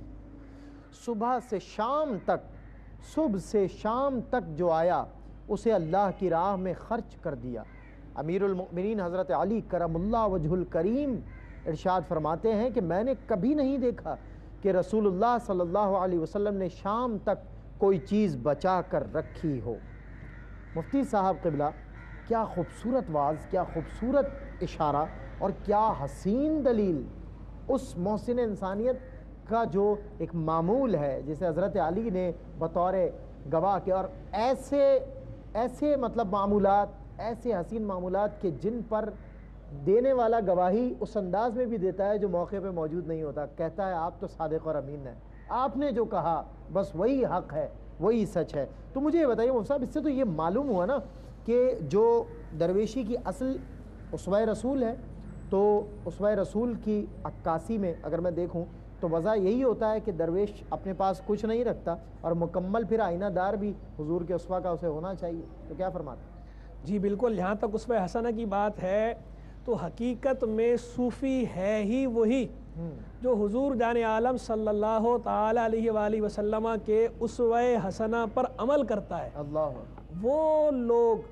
صبح سے شام تک صبح سے شام تک جو آیا اسے اللہ کی راہ میں خرچ کر دیا۔ امیر المؤمنین حضرت علی کرم اللہ وجہ الکریم ارشاد فرماتے ہیں کہ میں نے کبھی نہیں دیکھا کہ رسول اللہ صلی اللہ علیہ وسلم نے شام تک کوئی چیز بچا کر رکھی ہو۔ مفتی صاحب قبلہ، کیا خوبصورت واعظ، کیا خوبصورت اشارہ اور کیا حسین دلیل اس محسن انسانیت کا جو ایک معمول ہے جسے حضرت علی نے بطور گواہ کے، اور ایسے ایسے مطلب معمولات، ایسے حسین معمولات کہ جن پر دینے والا گواہی اس انداز میں بھی دیتا ہے جو موقع پہ موجود نہیں ہوتا، کہتا ہے آپ تو صادق اور امین ہیں، آپ نے جو کہا بس وہی حق ہے، وہی سچ ہے۔ تو مجھے یہ بتائیے مفتی صاحب، اس سے تو یہ معلوم ہوا نا کہ جو درویشی کی اصل اسوہ رسول ہے، تو اسوہ رسول کی عکاسی میں اگر میں دیکھوں تو وضع یہی ہوتا ہے کہ درویش اپنے پاس کچھ نہیں رکھتا، اور مکمل پھر آئینہ دار بھی حضور کے اسوہ کا اسے ہونا چاہیے۔ تو کیا فرماتے ہیں؟ جی بالکل، جہاں تک اسوہ حسنہ کی بات ہے تو حقیقت میں صوفی ہے ہی وہی جو حضور جان عالم صلی اللہ تعالیٰ علیہ وآلہ وسلم کے اسوہ حسنہ پر عمل کرتا ہے۔ اللہ وہ لوگ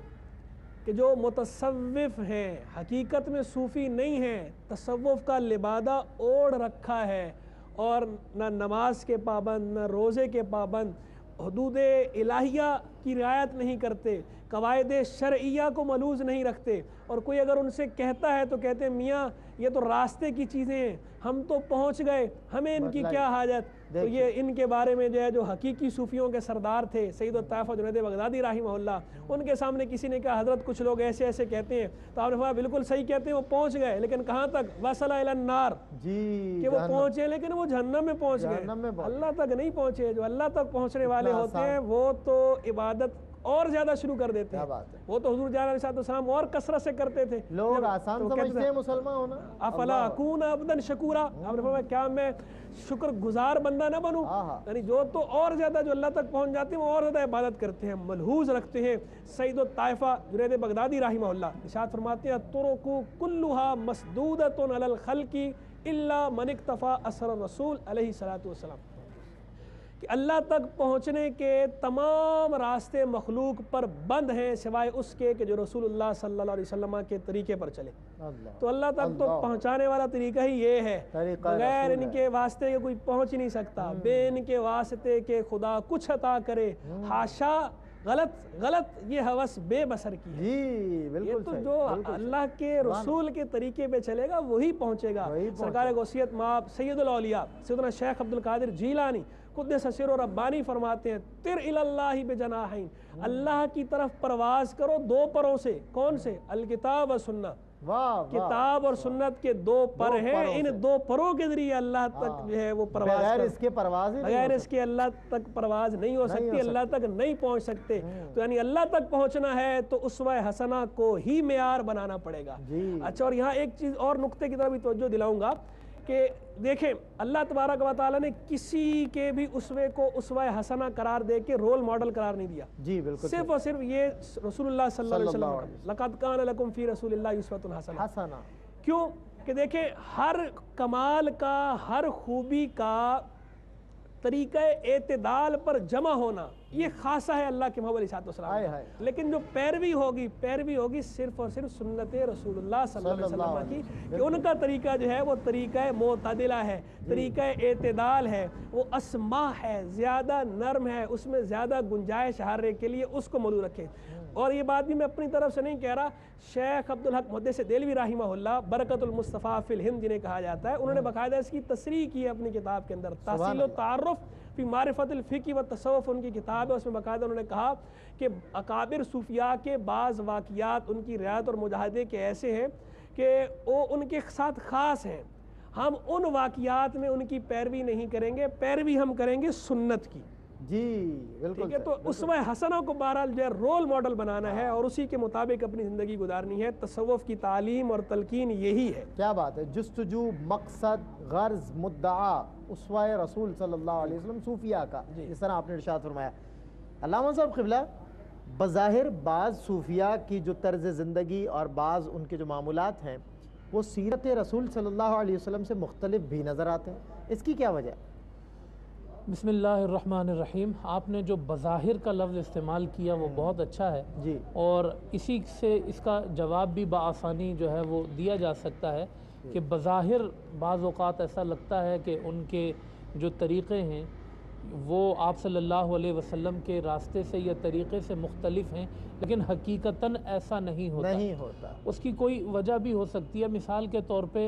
کہ جو متصوف ہیں حقیقت میں صوفی نہیں ہیں، تصوف کا لبادہ اوڑھ رکھا ہے، اور نہ نماز کے پابند، نہ روزے کے پابند، حدود الہیہ کی رعایت نہیں کرتے، قواعد شرعیہ کو ملوز نہیں رکھتے، اور کوئی اگر ان سے کہتا ہے تو کہتے ہیں میاں یہ تو راستے کی چیزیں ہیں، ہم تو پہنچ گئے، ہمیں ان کی کیا حاجت۔ تو یہ ان کے بارے میں جو ہے جو حقیقی صوفیوں کے سردار تھے سید الطائفہ جنید بغدادی رحمہ اللہ، ان کے سامنے کسی نے کہا حضرت کچھ لوگ ایسے ایسے کہتے ہیں، تو آپ نے فرمایا بالکل صحیح کہتے ہیں، وہ پہنچ گئے، لیکن کہاں تک؟ وصل الی النار، جی کہ وہ پہنچے لیکن وہ جہنم میں پہنچ گئے، اللہ تک نہیں پہنچے۔ جو اللہ تک پہنچنے والے ہوتے ہیں وہ تو عبادت اور زیادہ شروع کر دیتے ہیں، وہ تو حضور جان علیہ السلام اور کثرت سے کرتے تھے۔ لوگ آسان سمجھتے ہیں مسلمان ہونا، افلا اکون عبدا شکورا، آپ نے فرمایا کیا میں شکر گزار بندہ نہ بنوں؟ یعنی جو تو اور زیادہ جو اللہ تک پہنچ جاتے ہیں وہ اور زیادہ عبادت کرتے ہیں، ملحوظ رکھتے ہیں۔ سید الطائفہ جنید بغدادی رحمہ اللہ ارشاد فرماتے ہیں الطرق کلھا مسدودۃ علی الخلق الا من اقتفى اثر الرسول علیہ الصلوۃ والسلام، کہ اللہ تک پہنچنے کے تمام راستے مخلوق پر بند ہیں سوائے اس کے کہ جو رسول اللہ صلی اللہ علیہ وسلم کے طریقے پر چلے. تو اللہ تک تو پہنچانے والا طریقہ ہی یہ ہے, بغیر ان کے واسطے کے کوئی پہنچ نہیں سکتا, بے ان کے واسطے کے خدا کچھ عطا کرے, حاشا غلط غلط یہ ہوس بے بسر کی ہے. یہ تو جو اللہ کے رسول کے طریقے پہ چلے گا وہی پہنچے گا. سرکار غوثیت مآب سید الاولیاء سیدنا شیخ عبد القادر جیلانی قدس سر و ربانی فرماتے ہیں تر الاللہ بجناحین, اللہ کی طرف پرواز کرو دو پروں سے. کون سے؟ الکتاب و سنہ. کتاب اور سنت کے دو پر ہیں, ان دو پروں کے ذریعے اللہ تک جو ہے وہ پرواز, بغیر اس کے پرواز بغیر اس کے اللہ تک پرواز نہیں ہو سکتی, اللہ تک نہیں پہنچ سکتے. تو یعنی اللہ تک پہنچنا ہے تو اسوہ حسنہ کو ہی معیار بنانا پڑے گا. اچھا, اور یہاں ایک چیز اور نقطے کی طرف بھی توجہ دلاؤں گا کہ دیکھیں اللہ تبارک و تعالیٰ نے کسی کے بھی اسوے کو اسوہ حسنہ قرار دے کے رول ماڈل قرار نہیں دیا. جی بالکل, صرف اور صرف یہ رسول اللہ صلی اللہ علیہ وسلم لقد کان لکم فی رسول اللہ اسوۃ حسنہ. کیوں کہ دیکھیں ہر کمال کا, ہر خوبی کا طریقہ اعتدال پر جمع ہونا یہ خاصہ ہے اللہ کے محبوب علیہ السلام. لیکن جو پیروی ہوگی پیروی ہوگی صرف اور صرف سنت رسول اللہ صلی اللہ علیہ وسلم کی, کہ ان کا طریقہ جو ہے وہ طریقہ معتدلہ ہے, طریقہ اعتدال ہے, وہ اسما ہے, زیادہ نرم ہے, اس میں زیادہ گنجائش ہارے کے لیے اس کو مدعو رکھے. اور یہ بات بھی میں اپنی طرف سے نہیں کہہ رہا, شیخ عبدالحق محدث دہلوی رحمہ اللہ برکت المصطفیٰ فی الہند جنہیں کہا جاتا ہے, انہوں نے باقاعدہ اس کی تصریح کی ہے اپنی کتاب کے اندر, تحصیل و تعارف فی معرفت الفقہ و تصوف ان کی کتاب ہے. اس میں باقاعدہ انہوں نے کہا کہ اکابر صوفیاء کے بعض واقعات ان کی رعایت اور مجاہدے کے ایسے ہیں کہ وہ ان کے ساتھ خاص ہیں. ہم ان واقعات میں ان کی پیروی نہیں کریں گے, پیروی ہم کریں گے سنت کی. جی بالکل, ٹھیک ہے. تو اسوہ حسنہ کو بہرحال جو ہے رول ماڈل بنانا ہے اور اسی کے مطابق اپنی زندگی گزارنی ہے. تصوف کی تعلیم اور تلقین یہی ہے. کیا بات ہے, جستجو, مقصد, غرض, مدعا اسوہ رسول صلی اللہ علیہ وسلم صوفیاء کا, جس طرح آپ نے ارشاد فرمایا. علامہ صاحب قبلہ, بظاہر بعض صوفیاء کی جو طرز زندگی اور بعض ان کے جو معمولات ہیں وہ سیرت رسول صلی اللہ علیہ وسلم سے مختلف بھی نظر آتے ہیں, اس کی کیا وجہ؟ بسم اللہ الرحمن الرحیم. آپ نے جو بظاہر کا لفظ استعمال کیا وہ بہت اچھا ہے جی, اور اسی سے اس کا جواب بھی بآسانی جو ہے وہ دیا جا سکتا ہے کہ بظاہر بعض اوقات ایسا لگتا ہے کہ ان کے جو طریقے ہیں وہ آپ صلی اللہ علیہ وسلم کے راستے سے یا طریقے سے مختلف ہیں, لیکن حقیقتاً ایسا نہیں ہوتا. نہیں ہوتا. اس کی کوئی وجہ بھی ہو سکتی ہے. مثال کے طور پہ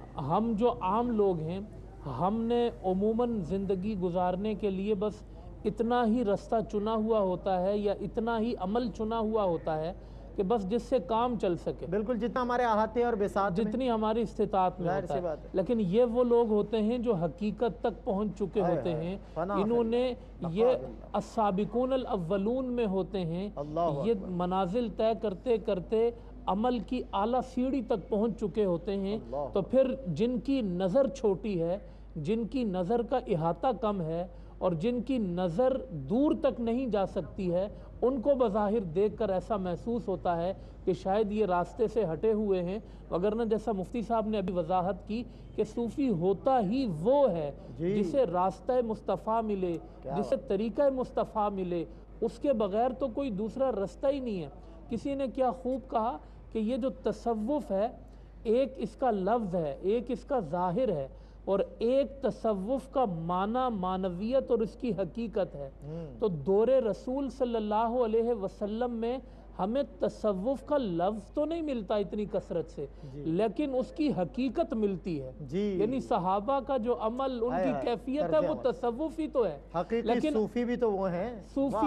ہم جو عام لوگ ہیں, ہم نے عموماً زندگی گزارنے کے لیے بس اتنا ہی رستہ چنا ہوا ہوتا ہے یا اتنا ہی عمل چنا ہوا ہوتا ہے کہ بس جس سے کام چل سکے, بالکل جتنا ہمارے احاطے اور بساط جتنی ہماری استطاعت میں ہوتا ہے. لیکن یہ وہ لوگ ہوتے ہیں جو حقیقت تک پہنچ چکے ہوتے ہیں, انہوں نے یہ السابقون الاولون میں ہوتے ہیں, یہ منازل طے کرتے کرتے عمل کی اعلیٰ سیڑھی تک پہنچ چکے ہوتے ہیں. تو پھر جن کی نظر چھوٹی ہے, جن کی نظر کا احاطہ کم ہے اور جن کی نظر دور تک نہیں جا سکتی ہے, ان کو بظاہر دیکھ کر ایسا محسوس ہوتا ہے کہ شاید یہ راستے سے ہٹے ہوئے ہیں. وگرنہ جیسا مفتی صاحب نے ابھی وضاحت کی کہ صوفی ہوتا ہی وہ ہے جسے راستہ مصطفیٰ ملے, جسے طریقہ مصطفیٰ ملے, اس کے بغیر تو کوئی دوسرا رستہ ہی نہیں ہے. کسی نے کیا خوب کہا کہ یہ جو تصوف ہے, ایک اس کا لفظ ہے, ایک اس کا ظاہر ہے, اور ایک تصوف کا معنی معنویت اور اس کی حقیقت ہے. تو دور رسول صلی اللہ علیہ وسلم میں ہمیں تصوف کا لفظ تو نہیں ملتا اتنی کثرت سے, لیکن اس کی حقیقت ملتی ہے. یعنی صحابہ کا جو عمل, ان کی کیفیت ہے, وہ تصوف ہی تو ہے. لیکن صوفی بھی تو وہ ہیں,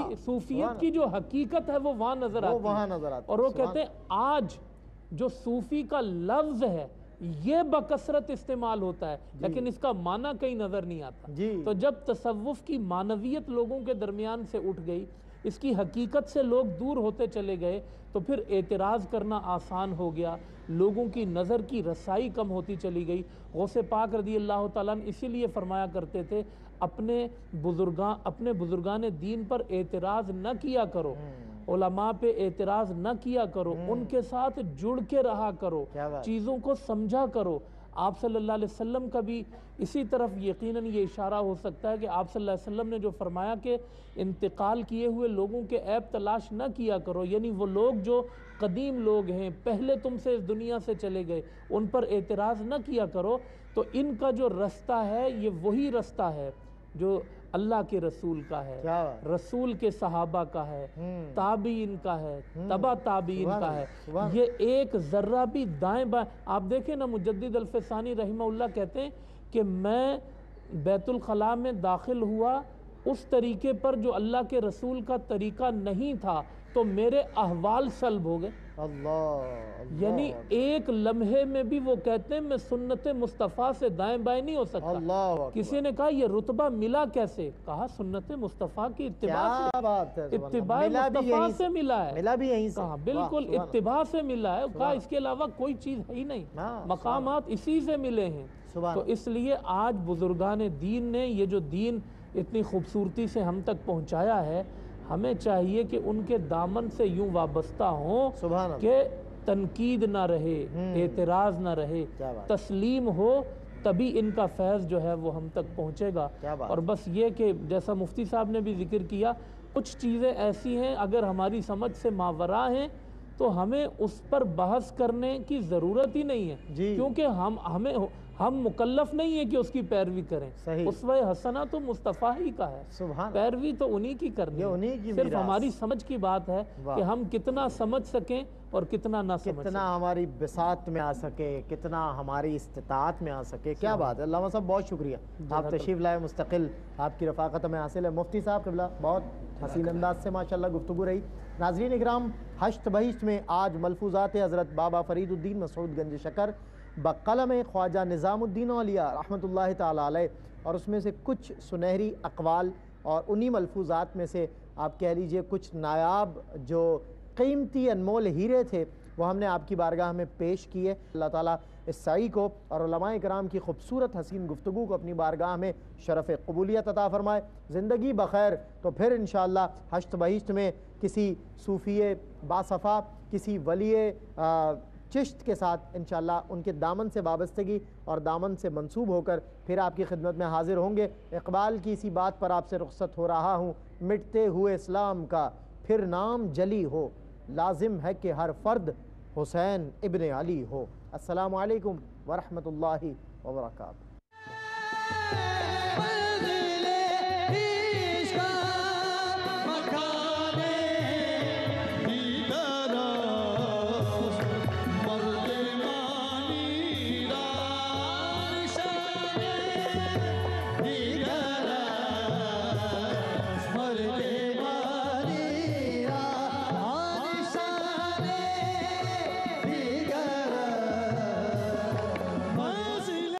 صوفیت کی جو حقیقت ہے وہ وہاں نظر آتی ہے. اور وہ کہتے ہیں آج جو صوفی کا لفظ ہے یہ بکثرت استعمال ہوتا ہے, لیکن اس کا معنی کہیں نظر نہیں آتا. تو جب تصوف کی معنویت لوگوں کے درمیان سے اٹھ گئی, اس کی حقیقت سے لوگ دور ہوتے چلے گئے, تو پھر اعتراض کرنا آسان ہو گیا, لوگوں کی نظر کی رسائی کم ہوتی چلی گئی. غوث پاک رضی اللہ تعالیٰ نے اسی لیے فرمایا کرتے تھے اپنے بزرگان اپنے بزرگان دین پر اعتراض نہ کیا کرو, علماء پہ اعتراض نہ کیا کرو, ان کے ساتھ جڑ کے رہا کرو, چیزوں کو سمجھا کرو. آپ صلی اللہ علیہ وسلم کا بھی اسی طرف یقیناً یہ اشارہ ہو سکتا ہے کہ آپ صلی اللہ علیہ وسلم نے جو فرمایا کہ انتقال کیے ہوئے لوگوں کے عیب تلاش نہ کیا کرو، یعنی وہ لوگ جو قدیم لوگ ہیں، پہلے تم سے اس دنیا سے چلے گئے، ان پر اعتراض نہ کیا کرو، تو ان کا جو رستہ ہے یہ وہی رستہ ہے جو اللہ کے رسول کا ہے، رسول کے صحابہ کا ہے، تابعین کا ہے، تبع تابعین کا ہے۔ یہ ایک ذرہ بھی دائیں بائیں، آپ دیکھیں نا مجدد الفسانی رحمہ اللہ کہتے ہیں کہ میں بیت الخلاء میں داخل ہوا اس طریقے پر جو اللہ کے رسول کا طریقہ نہیں تھا تو میرے احوال سلب ہو گئے۔ اللہ یعنی ایک لمحے میں بھی وہ کہتے ہیں میں سنت مصطفیٰ سے دائیں بائیں نہیں ہو سکتا۔ کسی نے کہا یہ رتبہ ملا کیسے؟ کہا سنت مصطفیٰ کی اتباع سے، اتباع مصطفیٰ سے ملا ہے۔ ملا بھی یہیں سے، کہا بالکل اتباع سے ملا ہے، کہا اس کے علاوہ کوئی چیز ہے ہی نہیں، مقامات اسی سے ملے ہیں۔ تو اس لیے آج بزرگان دین نے یہ جو دین اتنی خوبصورتی سے ہم تک پہنچایا ہے، ہمیں چاہیے کہ ان کے دامن سے یوں وابستہ ہوں کہ تنقید نہ رہے، اعتراض نہ رہے، تسلیم ہو، تبھی ان کا فیض جو ہے وہ ہم تک پہنچے گا۔ اور بس یہ کہ جیسا مفتی صاحب نے بھی ذکر کیا، کچھ چیزیں ایسی ہیں اگر ہماری سمجھ سے ماورا ہیں تو ہمیں اس پر بحث کرنے کی ضرورت ہی نہیں ہے، کیونکہ ہم ہمیں ہم مکلف نہیں ہیں کہ اس کی پیروی کریں۔ اسوہ حسنہ تو مصطفیٰ ہی کا ہے، پیروی تو انہی کی کرنی ہے، صرف ہماری سمجھ کی بات ہے کہ ہم کتنا سمجھ سکیں اور کتنا نہ سمجھ سکیں، کتنا ہماری بساط میں آ سکے، کتنا ہماری استطاعت میں آ سکے۔ کیا بات ہے، علامہ صاحب بہت شکریہ، آپ تشریف لائے، مستقل آپ کی رفاقت میں حاصل ہے۔ مفتی صاحب قبلہ بہت حسین انداز سے ماشاءاللہ گفتگو رہی۔ ناظرین اکرام، ہشت بہشت میں آج ملفوظات حضرت بابا فرید الدین مسعود گنج شکر بقلم خواجہ نظام الدین اولیاء رحمۃ اللہ تعالیٰ علیہ، اور اس میں سے کچھ سنہری اقوال اور انہی ملفوظات میں سے آپ کہہ لیجئے کچھ نایاب جو قیمتی انمول ہیرے تھے وہ ہم نے آپ کی بارگاہ میں پیش کیے۔ اللہ تعالیٰ اس سعی کو اور علماء کرام کی خوبصورت حسین گفتگو کو اپنی بارگاہ میں شرف قبولیت عطا فرمائے۔ زندگی بخیر تو پھر انشاءاللہ ہشت بہشت میں کسی صوفی باصفا، کسی ولی چشت کے ساتھ انشاءاللہ ان کے دامن سے وابستگی اور دامن سے منسوب ہو کر پھر آپ کی خدمت میں حاضر ہوں گے۔ اقبال کی اسی بات پر آپ سے رخصت ہو رہا ہوں، مٹتے ہوئے اسلام کا پھر نام جلی ہو، لازم ہے کہ ہر فرد حسین ابن علی ہو۔ السلام علیکم ورحمۃ اللہ وبرکاتہ۔